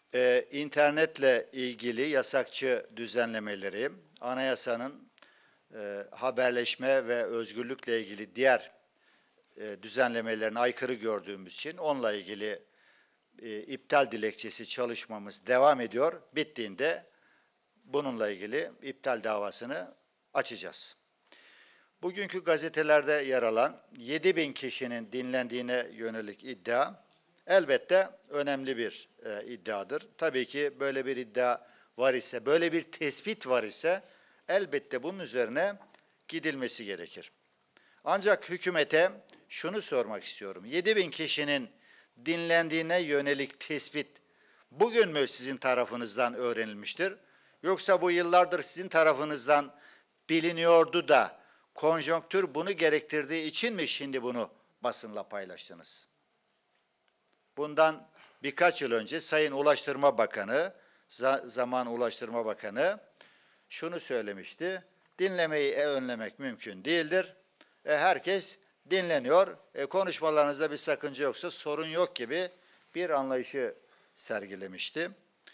İnternetle ilgili yasakçı düzenlemeleri, anayasanın haberleşme ve özgürlükle ilgili diğer düzenlemelerine aykırı gördüğümüz için onunla ilgili iptal dilekçesi çalışmamız devam ediyor. Bittiğinde bununla ilgili iptal davasını açacağız. Bugünkü gazetelerde yer alan 7.000 kişinin dinlendiğine yönelik iddia elbette önemli bir iddiadır. Tabii ki böyle bir iddia var ise, böyle bir tespit var ise elbette bunun üzerine gidilmesi gerekir. Ancak hükümete şunu sormak istiyorum. 7.000 kişinin dinlendiğine yönelik tespit bugün mü sizin tarafınızdan öğrenilmiştir? Yoksa bu yıllardır sizin tarafınızdan biliniyordu da konjonktür bunu gerektirdiği için mi şimdi bunu basınla paylaştınız? Bundan birkaç yıl önce Sayın Ulaştırma Bakanı, zaman Ulaştırma Bakanı şunu söylemişti. Dinlemeyi önlemek mümkün değildir. Herkes dinleniyor. Konuşmalarınızda bir sakınca yoksa sorun yok gibi bir anlayışı sergilemişti.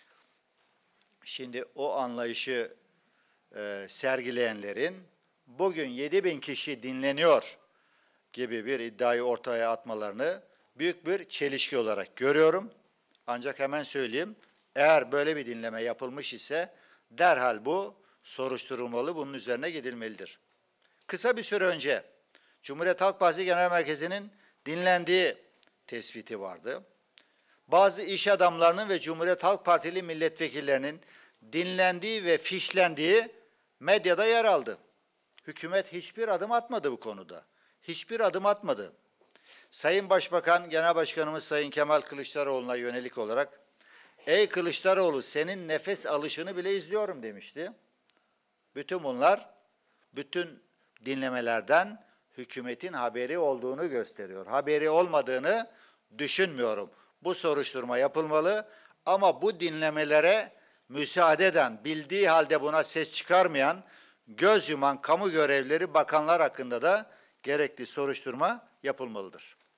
Şimdi o anlayışı sergileyenlerin bugün 7.000 kişi dinleniyor gibi bir iddiayı ortaya atmalarını büyük bir çelişki olarak görüyorum. Ancak hemen söyleyeyim, eğer böyle bir dinleme yapılmış ise derhal bu soruşturulmalı, bunun üzerine gidilmelidir. Kısa bir süre önce Cumhuriyet Halk Partisi Genel Merkezi'nin dinlendiği tespiti vardı. Bazı iş adamlarının ve Cumhuriyet Halk Partili milletvekillerinin dinlendiği ve fişlendiği medyada yer aldı. Hükümet hiçbir adım atmadı bu konuda. Hiçbir adım atmadı. Sayın Başbakan, Genel Başkanımız Sayın Kemal Kılıçdaroğlu'na yönelik olarak "Ey Kılıçdaroğlu, senin nefes alışını bile izliyorum" demişti. Bütün bunlar, bütün dinlemelerden hükümetin haberi olduğunu gösteriyor. Haberi olmadığını düşünmüyorum. Bu soruşturma yapılmalı ama bu dinlemelere müsaade eden, bildiği halde buna ses çıkarmayan, göz yuman kamu görevlileri, bakanlar hakkında da gerekli soruşturma yapılmalıdır.